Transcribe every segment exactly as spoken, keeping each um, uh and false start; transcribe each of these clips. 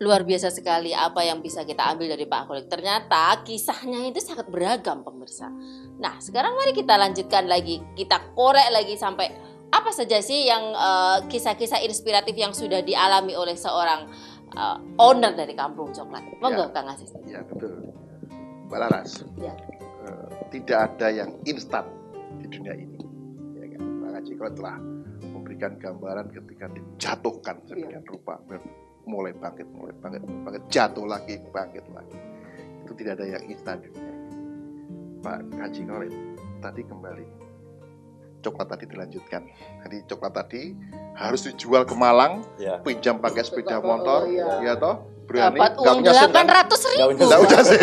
luar biasa sekali apa yang bisa kita ambil dari Pak Kholik. Ternyata kisahnya itu sangat beragam pemirsa. Nah sekarang mari kita lanjutkan lagi, kita korek lagi sampai apa saja sih yang uh, kisah-kisah inspiratif yang sudah dialami oleh seorang uh, owner dari Kampung Coklat. Monggo ya, Kang Aziz. Ya betul, Mbak Laras. Ya. Uh, tidak ada yang instan di dunia ini. Ya kan? Pak Haji kalau telah memberikan gambaran ketika dijatuhkan sedemikian ya. rupa. Mulai bangkit, mulai bangkit, mulai bangkit, jatuh lagi, bangkit lagi. Itu tidak ada yang instan di dunia ini. Pak Haji Kholik tadi kembali, coklat tadi dilanjutkan. Jadi coklat tadi harus dijual ke Malang, ya. pinjam pakai sepeda motor, oh, ya. ya toh, berani. Dapat uang delapan ratus ribu. Tidak udah sih.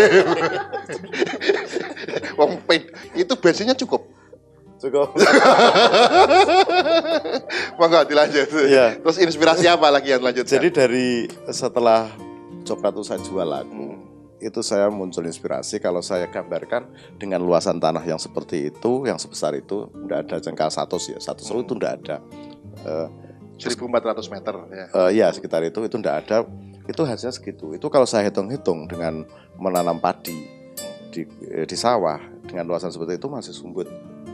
Wong itu bensinnya cukup. Cukup. Monggo dilanjut. Ya. Terus inspirasi apa lagi yang lanjut? Jadi dari setelah coklat itu saya jual laku, hmm. itu saya muncul inspirasi kalau saya gambarkan dengan luasan tanah yang seperti itu, yang sebesar itu, tidak ada jengkal satu sih, satu seluruh itu tidak ada. Uh, seribu empat ratus meter ya. Uh, ya sekitar itu, itu tidak ada. Itu hasilnya segitu. Itu kalau saya hitung-hitung dengan menanam padi di, di sawah dengan luasan seperti itu masih sumbut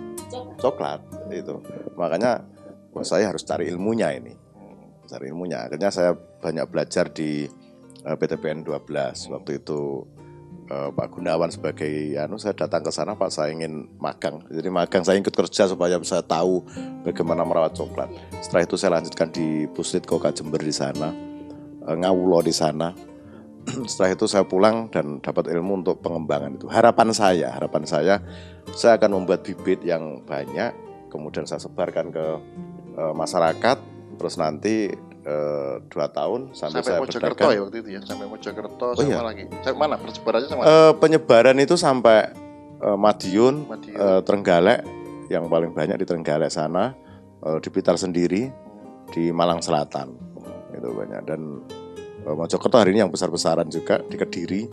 coklat itu. Makanya wah, saya harus cari ilmunya ini. Cari ilmunya. Akhirnya saya banyak belajar di uh, P T P N dua belas. Waktu itu uh, Pak Gunawan sebagai anu saya datang ke sana, Pak, saya ingin magang. Jadi magang saya ikut kerja supaya saya tahu bagaimana merawat coklat. Setelah itu saya lanjutkan di Puslit Koka Jember di sana. Uh, ngawulo di sana. Setelah itu saya pulang dan dapat ilmu untuk pengembangan itu. Harapan saya, harapan saya, saya akan membuat bibit yang banyak, kemudian saya sebarkan ke e, masyarakat, terus nanti e, dua tahun sampai, sampai saya Mojokerto ya waktu itu ya, sampai Mojokerto oh, sama iya. lagi. Sampai mana persebarannya sama? E, penyebaran itu sampai e, Madiun, Madiun. E, Trenggalek, yang paling banyak di Trenggalek sana, e, di Blitar sendiri, hmm. di Malang Selatan, hmm. itu banyak. Dan Mojokerto hari ini yang besar-besaran juga di Kediri,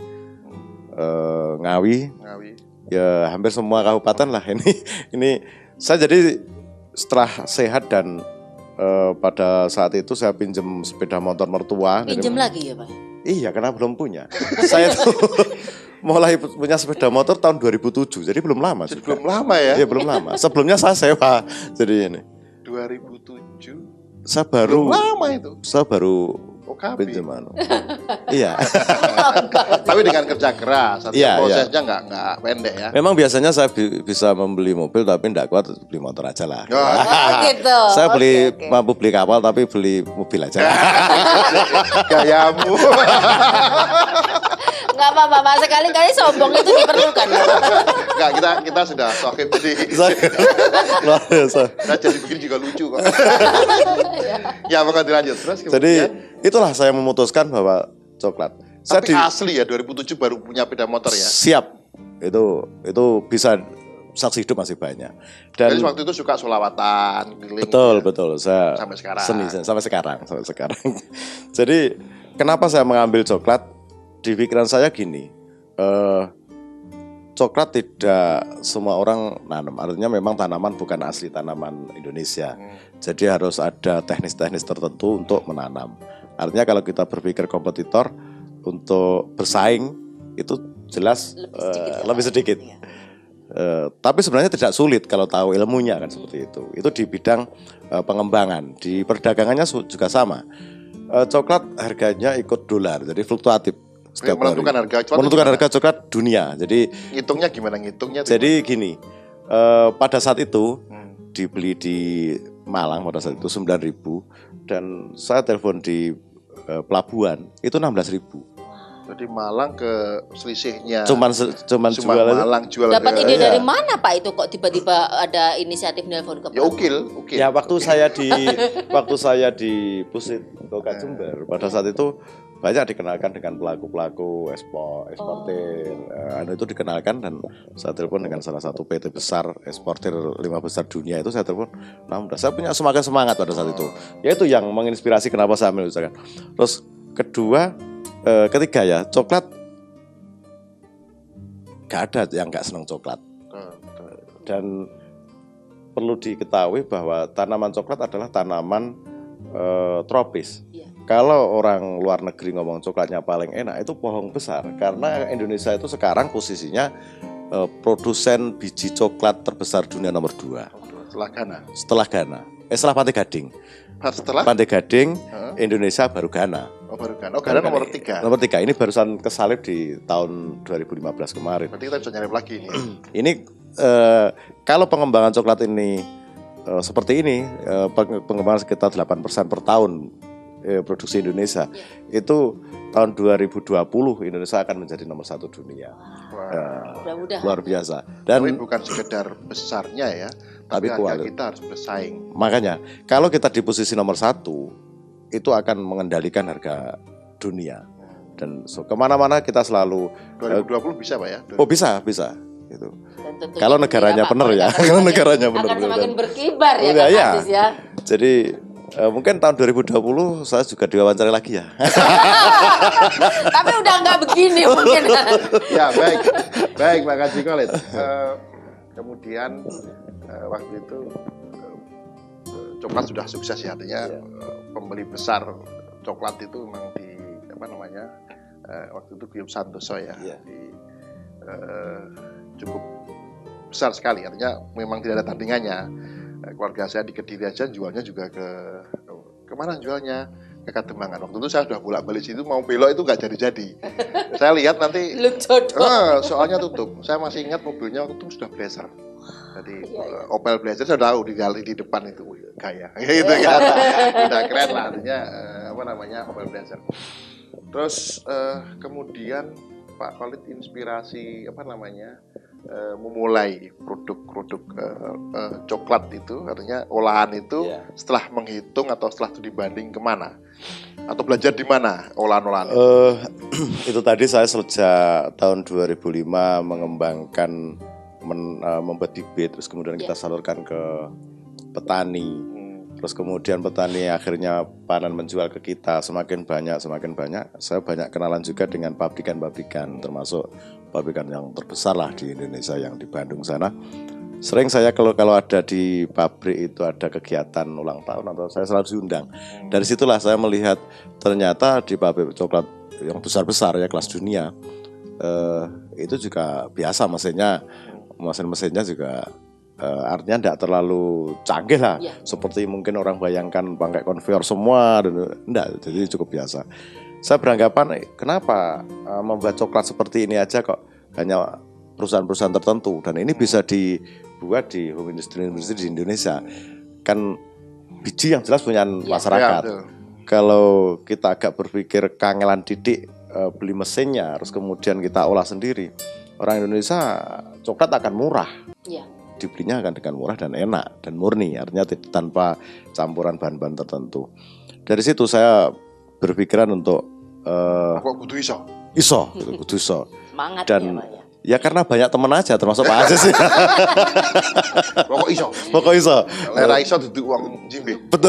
eh, Ngawi, Ngawi, ya hampir semua kabupaten lah ini. Ini saya jadi setelah sehat dan eh, pada saat itu saya pinjam sepeda motor mertua. Pinjam lagi ya Pak? Iya, karena belum punya. Saya tuh mulai punya sepeda motor tahun dua ribu tujuh, jadi belum lama. Jadi juga. belum lama ya? Iya belum lama. Sebelumnya saya sewa, jadi ini. dua ribu tujuh. Saya baru. Belum lama itu. Saya baru. Pinjaman. Iya. Tapi dengan kerja keras, iya, prosesnya iya. nggak nggak pendek ya. Memang biasanya saya bi- bisa membeli mobil tapi tidak kuat beli motor aja lah. Oh, gitu. Saya beli okay, okay. mampu beli kapal tapi beli mobil aja. Gayamu. Enggak apa-apa, Pak. Sekali-kali sombong itu diperlukan. Enggak, kita kita sudah sohib jadi. Luar biasa. Nah, jadi bikin juga lucu kok. Ya, bakal dilanjut terus kemudian. Jadi itulah saya memutuskan bahwa coklat. Saya Tapi di, asli ya dua ribu tujuh baru punya sepeda motor ya. Siap. Itu itu bisa saksi hidup masih banyak. Dan jadi waktu itu suka solawatan, keliling. Betul, ya. betul. Saya sampai sekarang. Seni sampai sekarang, sampai sekarang. Jadi kenapa saya mengambil coklat? Di pikiran saya gini, eh, coklat tidak semua orang nanam. Artinya memang tanaman bukan asli tanaman Indonesia. Hmm. Jadi harus ada teknis-teknis tertentu untuk menanam. Artinya kalau kita berpikir kompetitor untuk bersaing itu jelas lebih sedikit. Uh, lebih sedikit. Ya. Uh, tapi sebenarnya tidak sulit kalau tahu ilmunya kan hmm. seperti itu. Itu di bidang uh, pengembangan. Di perdagangannya juga sama. Uh, coklat harganya ikut dolar, jadi fluktuatif. Setiap menentukan hari. harga coklat menentukan harga coklat dunia. Jadi ngitungnya gimana ngitungnya? Jadi gimana? Gini, uh, pada saat itu hmm. dibeli di Malang pada saat itu sembilan ribu dan saya telepon di uh, pelabuhan itu enam belas ribu. Jadi Malang ke selisihnya. Cuman cuman Cuma jual Malang jual. Dapat ide ya. dari mana Pak itu kok tiba-tiba ada inisiatif nelpon ke Pak? Ya ukil, ukil. Ya waktu ukil. saya di waktu saya di Puslit Koka Jember pada saat itu banyak dikenalkan dengan pelaku-pelaku ekspor, eksportir. Oh. Anu itu dikenalkan dan saya telepon dengan salah satu P T besar eksportir lima besar dunia itu saya telepon. Nah, saya punya semakin semangat pada saat oh. itu. Ya itu yang menginspirasi kenapa saya menuliskan. Terus kedua, eh, ketiga ya coklat. Gak ada yang gak senang coklat. Oh. Dan perlu diketahui bahwa tanaman coklat adalah tanaman eh, tropis. Yeah. kalau orang luar negeri ngomong coklatnya paling enak itu bohong besar, karena Indonesia itu sekarang posisinya uh, produsen biji coklat terbesar dunia nomor dua. Setelah Ghana. Setelah Ghana. Eh setelah Pantai Gading. Setelah Pantai Gading, huh? Indonesia baru Ghana. Oh baru Ghana. Oh Ghana nomor tiga. Nomor tiga. Ini barusan kesalip di tahun dua ribu lima belas kemarin. Berarti kita bisa nyari lagi nih. Ini uh, kalau pengembangan coklat ini uh, seperti ini, uh, pengembangan sekitar delapan persen per tahun uh, produksi Indonesia, yeah. itu tahun dua ribu dua puluh Indonesia akan menjadi nomor satu dunia. Wow. Uh, luar biasa. Dan tapi bukan sekedar besarnya ya, tapi, tapi harga kita harus bersaing. Makanya kalau kita di posisi nomor satu, itu akan mengendalikan harga dunia. Dan so, kemana-mana kita selalu dua ribu dua puluh uh, bisa Pak ya? Oh bisa, bisa. Gitu. Kalau negaranya benar ya, kalau negaranya benar. Akan semakin berkibar ya, Kak ya. ya. Jadi uh, mungkin tahun dua ribu dua puluh saya juga diwawancari lagi ya. Tapi udah nggak begini mungkin. Ya baik, baik Pak Kaji Khalid. Uh, kemudian uh, waktu itu uh, coklat sudah sukses ya, artinya ya. Uh, pembeli besar coklat itu memang di apa namanya uh, waktu itu Guillaume Santoso ya, ya. Di, uh, cukup besar sekali, artinya memang tidak ada tandingannya. Keluarga saya di Kediri aja jualnya juga ke kemana jualnya ke Kademangan. Waktu itu saya sudah bolak-balik situ mau belok itu nggak jadi-jadi. Saya lihat nanti eh, soalnya tutup. Saya masih ingat mobilnya waktu itu sudah Blazer. Jadi uh, Opel Blazer saya tahu di gali di depan itu gaya. Gitu kan. Udah keren lah artinya uh, apa namanya Opel Blazer. Terus uh, kemudian Pak Khalid inspirasi apa namanya Uh, memulai produk-produk uh, uh, coklat itu, artinya olahan itu yeah. setelah menghitung atau setelah itu dibanding kemana atau belajar di mana olahan-olahan itu? Uh, itu tadi saya sejak tahun dua ribu lima mengembangkan men, uh, membuat bibit, terus kemudian yeah. kita salurkan ke petani, hmm. terus kemudian petani akhirnya panen menjual ke kita, semakin banyak semakin banyak. Saya banyak kenalan juga dengan pabrikan-pabrikan, termasuk pabrikan yang terbesar lah di Indonesia yang di Bandung sana. Sering saya kalau kalau ada di pabrik itu ada kegiatan ulang tahun atau saya selalu diundang. Dari situlah saya melihat ternyata di pabrik coklat yang besar-besar ya kelas dunia eh, itu juga biasa mesinnya, mesin-mesinnya juga eh, artinya tidak terlalu canggih lah. Ya. Seperti mungkin orang bayangkan pakai konveyor semua, enggak, jadi cukup biasa. Saya beranggapan kenapa uh, membuat coklat seperti ini aja kok hanya perusahaan-perusahaan tertentu, dan ini bisa dibuat di home industry-industri di Indonesia. Kan biji yang jelas punya masyarakat. Ya, kalau kita agak berpikir kangelan didik uh, beli mesinnya, terus kemudian kita olah sendiri, orang Indonesia coklat akan murah. Ya. Dibelinya akan dengan murah dan enak dan murni, artinya tanpa campuran bahan-bahan tertentu. Dari situ saya berpikiran untuk Uh, kok kudu iso? Iso, kudu iso. Semangat dan ya, Pak, ya. Ya karena banyak teman aja, termasuk Pak Aziz sih. Pokok iso. Pokok iso. Lera iso duduk uang jimbe. Betul.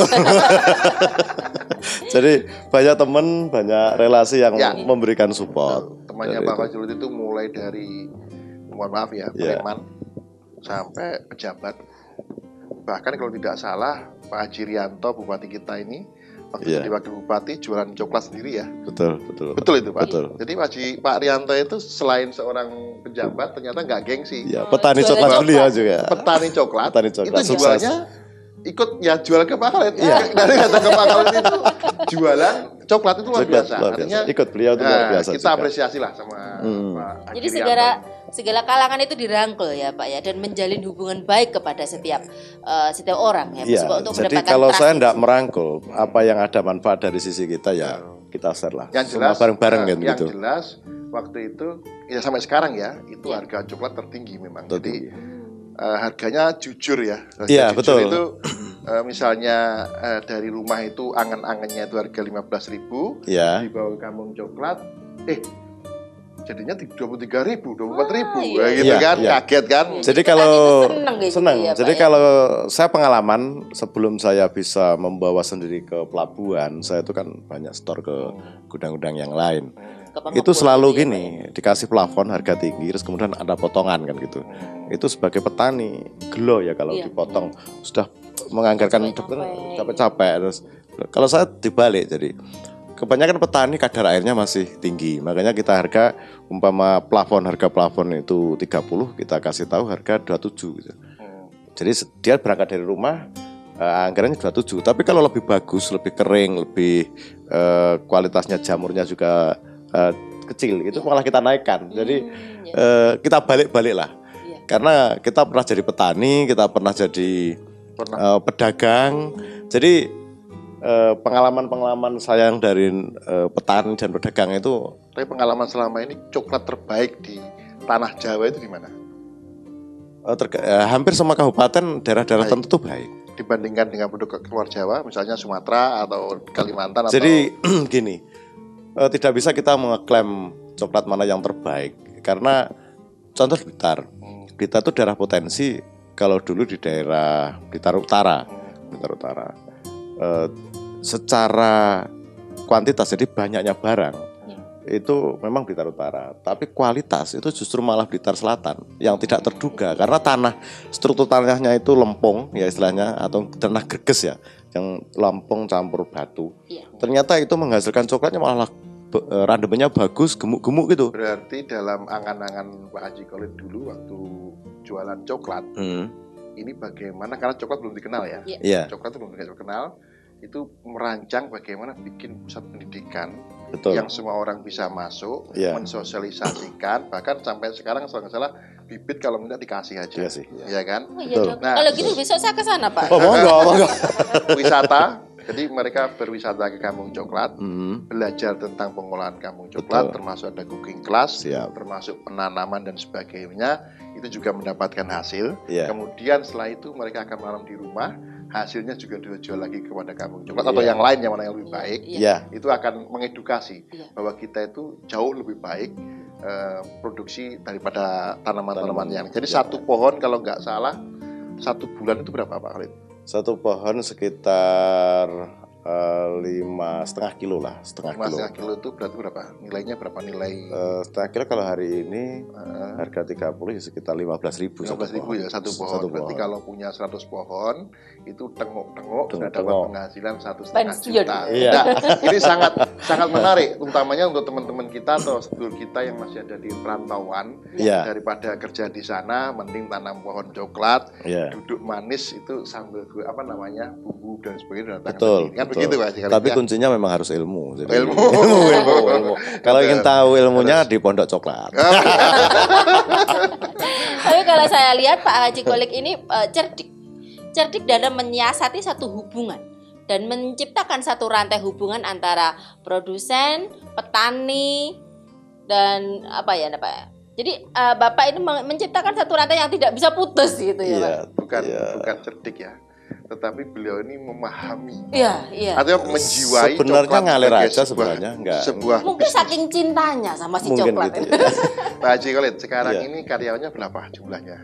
Jadi banyak teman, banyak relasi yang ya. memberikan support. Temannya Pak Fajrul itu mulai dari, mohon maaf ya, ya. preman sampai pejabat. Bahkan kalau tidak salah Pak Haji Rianto, bupati kita ini, waktu yeah. jadi wakil bupati jualan coklat sendiri ya. Betul, betul. Betul itu Pak. Betul. Jadi Pak, Pak Rianto itu selain seorang pejabat ternyata nggak gengsi. Ya, petani oh, coklat beliau juga. Petani coklat. Petani coklat. Itu jualnya ikut ya jual ke Pak Khalid. Iya. Dari datang ke Pak Khalid itu jualan coklat itu luar coklat, biasa. Luar biasa. Artinya ikut beliau itu luar biasa. Kita juga. apresiasi lah sama hmm. Pak Haji Jadi segala segala kalangan itu dirangkul ya Pak ya, dan menjalin hubungan baik kepada setiap uh, setiap orang ya, ya untuk jadi kalau saya tidak merangkul apa yang ada manfaat dari sisi kita ya kita share lah yang jelas bareng-bareng uh, kan yang gitu. jelas waktu itu ya sampai sekarang ya itu ya. harga coklat tertinggi memang tertinggi. Jadi uh, harganya jujur ya iya betul itu uh, misalnya uh, dari rumah itu angen-angennya itu harga lima belas ribu ya. dibawa ke kampung coklat eh jadinya dua puluh tiga ribu, dua puluh empat ribu, oh, iya. gitu iya, kan, iya. kaget kan. Jadi kalau seneng, gitu senang, ya, jadi Pak, kalau ya? saya pengalaman sebelum saya bisa membawa sendiri ke pelabuhan, saya itu kan banyak store ke gudang-gudang yang lain. Itu selalu ya, gini, ya? dikasih plafon harga tinggi, terus kemudian ada potongan kan gitu. Itu sebagai petani gelo ya kalau iya. dipotong sudah menganggarkan capek-capek, terus Kalau saya dibalik, jadi kebanyakan petani kadar airnya masih tinggi, makanya kita harga umpama plafon harga plafon itu tiga puluh, kita kasih tahu harga dua puluh tujuh gitu. Hmm. Jadi dia berangkat dari rumah uh, anggarannya dua puluh tujuh, tapi kalau lebih bagus, lebih kering, lebih uh, kualitasnya jamurnya juga uh, kecil, itu malah kita naikkan. Jadi hmm, ya. uh, kita balik-balik lah, ya. Karena kita pernah jadi petani, kita pernah jadi pernah. Uh, pedagang, jadi pengalaman-pengalaman saya yang dari uh, petani dan pedagang itu. Tapi pengalaman selama ini coklat terbaik di tanah Jawa itu di mana? Uh, terga- uh, hampir semua kabupaten daerah-daerah tertentu itu baik. Dibandingkan dengan produk keluar Jawa, misalnya Sumatera atau Kalimantan. Jadi atau... gini, uh, tidak bisa kita mengeklaim coklat mana yang terbaik, karena contoh Blitar, hmm. Blitar itu daerah potensi. Kalau dulu di daerah Blitar Utara, hmm. Blitar Utara. Uh, secara kuantitas, jadi banyaknya barang ya. Itu memang Blitar Utara, tapi kualitas itu justru malah Blitar Selatan yang tidak terduga, karena tanah struktur tanahnya itu lempung ya istilahnya, atau tanah greges ya, yang lempung campur batu ya. Ternyata itu menghasilkan coklatnya malah randemennya bagus, gemuk-gemuk gitu. Berarti dalam angan-angan Pak Haji Khalid dulu waktu jualan coklat hmm. ini bagaimana, karena coklat belum dikenal ya, ya. Coklat itu belum dikenal, itu merancang bagaimana bikin pusat pendidikan. Betul. Yang semua orang bisa masuk, yeah. mensosialisasikan, bahkan sampai sekarang kalau nggak salah bibit kalau minta dikasih aja, yeah, sih, ya kan? Oh, iya, nah, kalau gitu besok saya ke sana Pak. Oh, monggo, monggo. Wisata, jadi mereka berwisata ke Kampung Coklat, mm. belajar tentang pengolahan Kampung Coklat, betul. Termasuk ada cooking class, siap. Termasuk penanaman dan sebagainya, itu juga mendapatkan hasil. Yeah. Kemudian setelah itu mereka akan menanam di rumah. Hasilnya juga dijual lagi kepada Kampung Coklat, yeah. atau yang lain yang mana yang lebih baik, yeah. itu akan mengedukasi yeah. bahwa kita itu jauh lebih baik uh, produksi daripada tanaman-tanaman yang. Jadi yeah. satu pohon kalau nggak salah satu bulan itu berapa Pak Khalid? Satu pohon sekitar uh, lima setengah kilo lah, setengah lima kilo. Setengah kilo itu berarti berapa? Nilainya berapa nilai? Uh, setengah kilo kalau hari ini uh, harga tiga puluh ya sekitar lima belas ribu. lima belas ribu ya satu pohon. Satu berarti pohon. Kalau punya seratus pohon itu tengok-tengok sudah dapat penghasilan satu setengah juta. Iya. Nah, ini sangat sangat menarik, utamanya untuk teman-teman kita atau sedulur kita yang masih ada di perantauan, yeah. daripada kerja di sana, mending tanam pohon coklat, yeah. duduk manis itu sambil apa namanya bumbu dan sebagainya. Betul. Kan betul. begitu Pak. Tapi ya. Kuncinya memang harus ilmu. Jadi, ilmu. ilmu, ilmu, ilmu. Kalau ingin tahu ilmunya harus. Di Pondok Coklat. Tapi kalau saya lihat Pak Haji Khalid ini uh, cerdik. Cerdik dalam menyiasati satu hubungan dan menciptakan satu rantai hubungan antara produsen, petani, dan apa ya, apa ya. Jadi uh, Bapak ini menciptakan satu rantai yang tidak bisa putus gitu ya, iya, Pak. Bukan iya. bukan cerdik ya, tetapi beliau ini memahami. Iya, iya. Artinya menjiwai sebenarnya ngalir aja sebuah, sebenarnya, enggak. Sebuah mungkin bisnis. Saking cintanya sama si mungkin coklat. Gitu, ya. Pak Haji Khalid, sekarang iya. ini karyawannya berapa jumlahnya?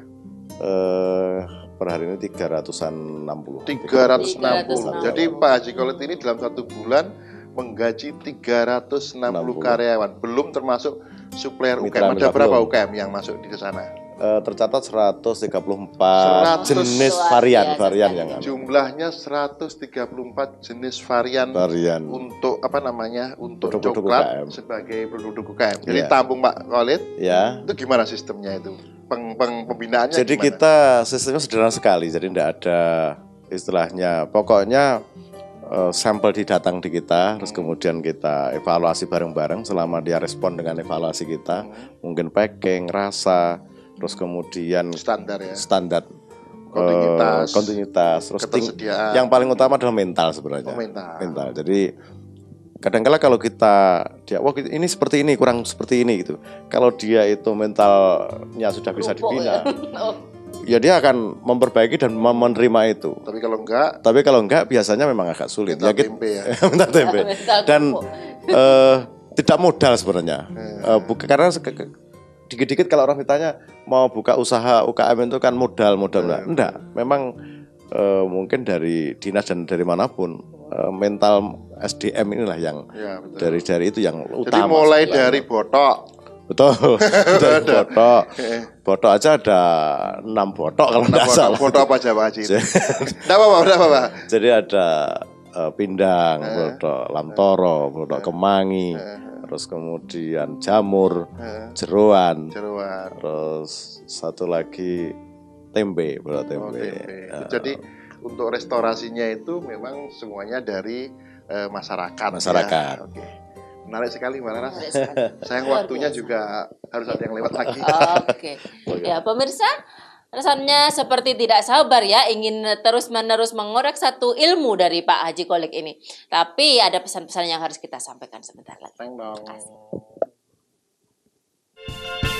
Uh, per hari ini tiga ratus enam puluh. tiga ratus enam puluh. Jadi Pak Haji Khalid ini dalam satu bulan menggaji tiga ratus enam puluh karyawan, belum termasuk supplier U K M. Ada berapa U K M yang masuk di sana? Uh, tercatat seratus tiga puluh empat seratus jenis varian varian yang ada. Jumlahnya seratus tiga puluh empat jenis varian, varian untuk apa namanya? Untuk produk coklat U K M. Sebagai produk U K M. Jadi yeah. tampung Pak Khalid. Ya. Itu gimana sistemnya itu? Peng, peng, pembinaannya jadi gimana? kita sistemnya sederhana sekali, jadi tidak ada istilahnya, pokoknya uh, sampel didatang di kita, hmm. terus kemudian kita evaluasi bareng-bareng selama dia respon dengan evaluasi kita, hmm. mungkin packing, rasa, terus kemudian standar ya, standar kontinuitas, uh, kontinuitas, terus ting- yang paling utama adalah mental sebenarnya, oh, mental. mental. Jadi kadang-kala kalau kita dia, wah ini seperti ini, kurang seperti ini gitu. Kalau dia itu mentalnya sudah bisa dibina, ya dia akan memperbaiki dan menerima itu. Tapi kalau enggak, tapi kalau enggak biasanya memang agak sulit. Mental ya, tempe ya. Mental tempe. Dan uh, tidak modal sebenarnya. Uh, buka, karena dikit-dikit kalau orang ditanya mau buka usaha U K M itu kan modal, modal enggak. Enggak, memang uh, mungkin dari dinas dan dari manapun uh, mental S D M inilah yang ya, dari dari itu yang utama. Jadi mulai sebenarnya. Dari botok. Betul. Dari botok. Botok aja ada enam botok kalau enggak salah. Botok apa aja Pak Haji? Enggak apa-apa, enggak apa-apa. Jadi ada uh, pindang, Eh. produk lamtoro, produk Eh. kemangi, Eh. terus kemudian jamur, Eh. jeroan, Jeroan. terus satu lagi tempe, produk tempe. Oh, tempe. Uh, Jadi untuk restorasinya itu memang semuanya dari uh, masyarakat. Masyarakat. Ya. Oke. Menarik sekali Mbak Laras. Menarik sekali. Sayang Luar waktunya biasa. juga harus ada yang lewat lagi. Oke. Ya, pemirsa, rasanya seperti tidak sabar ya ingin terus-menerus mengorek satu ilmu dari Pak Haji Qolik ini. Tapi ada pesan-pesan yang harus kita sampaikan sebentar lagi. Teng dong. Terima kasih.